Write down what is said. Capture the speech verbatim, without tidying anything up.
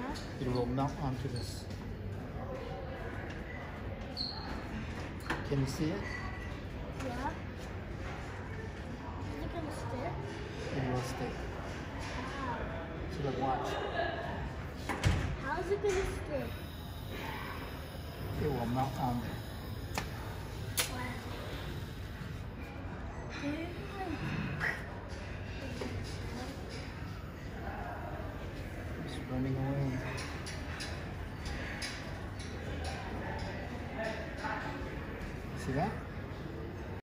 It will melt onto this. Can you see it? Yeah. Is it gonna stick? It will stick. Wow. So look, watch. How is it gonna stick? It will melt on there. Wow. It's running away. See that?